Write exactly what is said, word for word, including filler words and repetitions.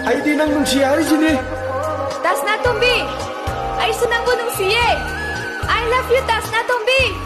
Ay di nang nungsiya rin sini. Tas na, Tombi! Ay, sunang ko nung siye! I love you, Tas na, Tombi!